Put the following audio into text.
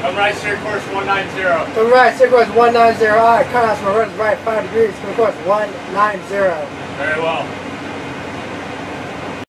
Come right, steer course 190. Come right, steer course 190. Alright, compass, my run is right 5 degrees. Come course 190. Very well.